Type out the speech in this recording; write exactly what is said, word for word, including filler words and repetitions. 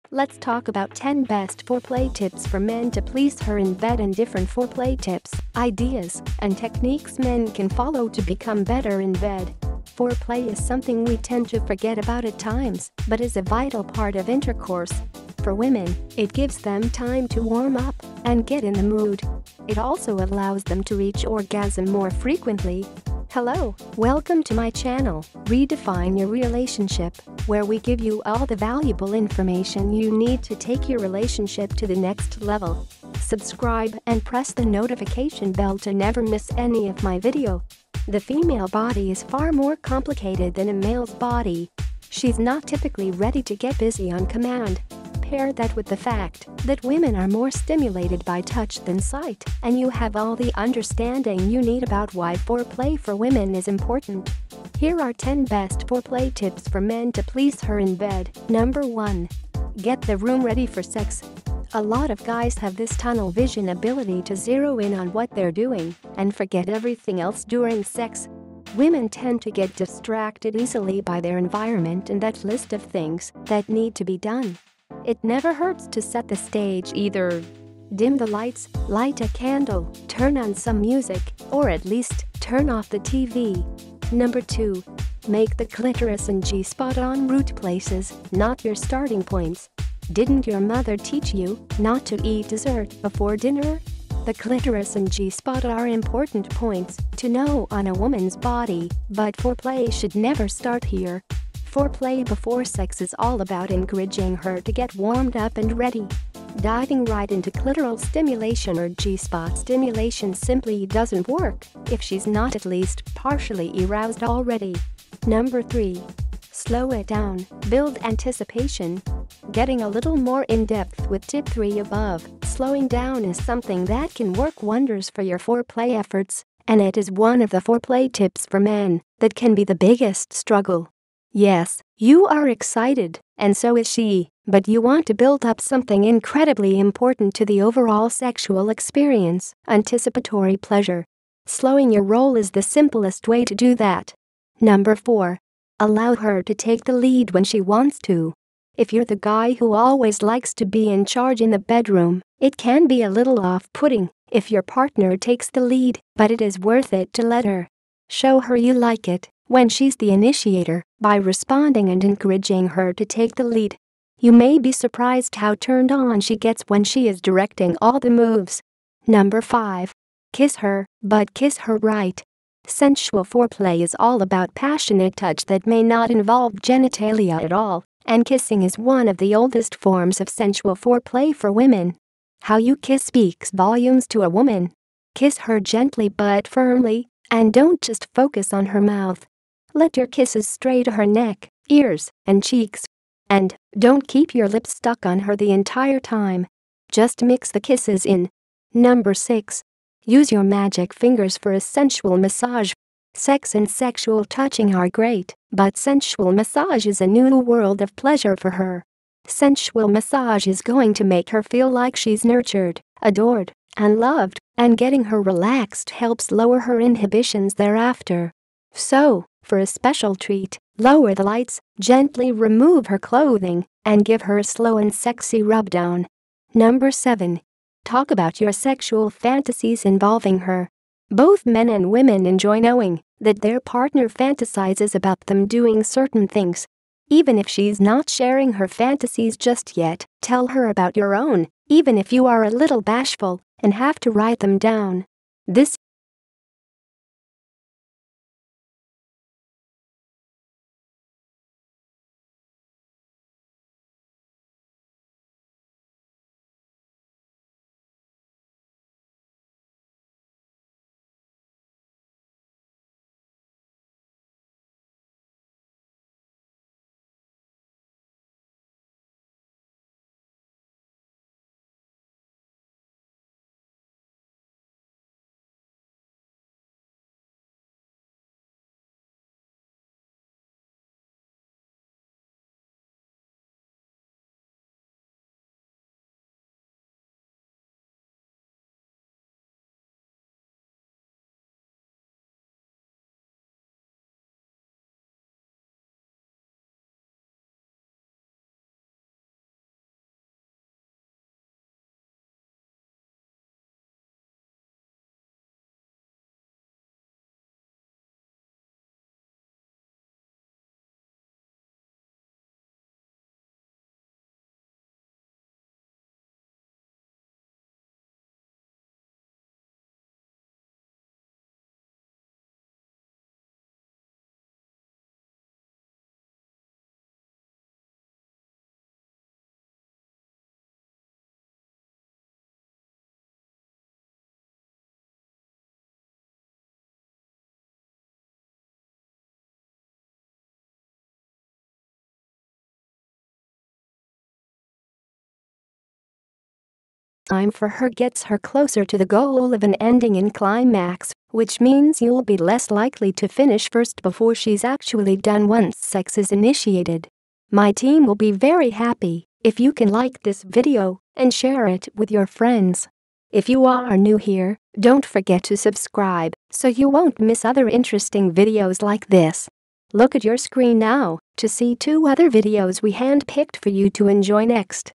Let's talk about ten best foreplay tips for men to please her in bed and different foreplay tips, ideas, and techniques men can follow to become better in bed. Foreplay is something we tend to forget about at times, but is a vital part of intercourse. For women, it gives them time to warm up and get in the mood. It also allows them to reach orgasm more frequently. Hello, welcome to my channel, Redefine Your Relationship, where we give you all the valuable information you need to take your relationship to the next level. Subscribe and press the notification bell to never miss any of my video. The female body is far more complicated than a male's body. She's not typically ready to get busy on command. Pair that with the fact that women are more stimulated by touch than sight, and you have all the understanding you need about why foreplay for women is important. Here are ten best foreplay tips for men to please her in bed. Number one. Get the room ready for sex. A lot of guys have this tunnel vision ability to zero in on what they're doing and forget everything else during sex. Women tend to get distracted easily by their environment and that list of things that need to be done. It never hurts to set the stage either. Dim the lights, light a candle, turn on some music, or at least turn off the T V. Number two. Make the clitoris and G-spot en route places, not your starting points. Didn't your mother teach you not to eat dessert before dinner? The clitoris and G-spot are important points to know on a woman's body, but foreplay should never start here. Foreplay before sex is all about encouraging her to get warmed up and ready. Diving right into clitoral stimulation or G-spot stimulation simply doesn't work if she's not at least partially aroused already. Number three. Slow it down, build anticipation. Getting a little more in-depth with tip three above, slowing down is something that can work wonders for your foreplay efforts, and it is one of the foreplay tips for men that can be the biggest struggle. Yes, you are excited, and so is she, but you want to build up something incredibly important to the overall sexual experience, anticipatory pleasure. Slowing your roll is the simplest way to do that. Number four. Allow her to take the lead when she wants to. If you're the guy who always likes to be in charge in the bedroom, it can be a little off-putting if your partner takes the lead, but it is worth it to let her. Show her you like it when she's the initiator by responding and encouraging her to take the lead. You may be surprised how turned on she gets when she is directing all the moves. Number five. Kiss her, but kiss her right. Sensual foreplay is all about passionate touch that may not involve genitalia at all, and kissing is one of the oldest forms of sensual foreplay for women. How you kiss speaks volumes to a woman. Kiss her gently but firmly, and don't just focus on her mouth. Let your kisses stray to her neck, ears, and cheeks. And don't keep your lips stuck on her the entire time. Just mix the kisses in. Number six. Use your magic fingers for a sensual massage. Sex and sexual touching are great, but sensual massage is a new world of pleasure for her. Sensual massage is going to make her feel like she's nurtured, adored, and loved, and getting her relaxed helps lower her inhibitions thereafter. So, for a special treat, lower the lights, gently remove her clothing, and give her a slow and sexy rub-down. Number seven. Talk about your sexual fantasies involving her. Both men and women enjoy knowing that their partner fantasizes about them doing certain things. Even if she's not sharing her fantasies just yet, tell her about your own, even if you are a little bashful and have to write them down. This time for her gets her closer to the goal of an ending in climax, which means you'll be less likely to finish first before she's actually done once sex is initiated. My team will be very happy if you can like this video and share it with your friends. If you are new here, don't forget to subscribe so you won't miss other interesting videos like this. Look at your screen now to see two other videos we handpicked for you to enjoy next.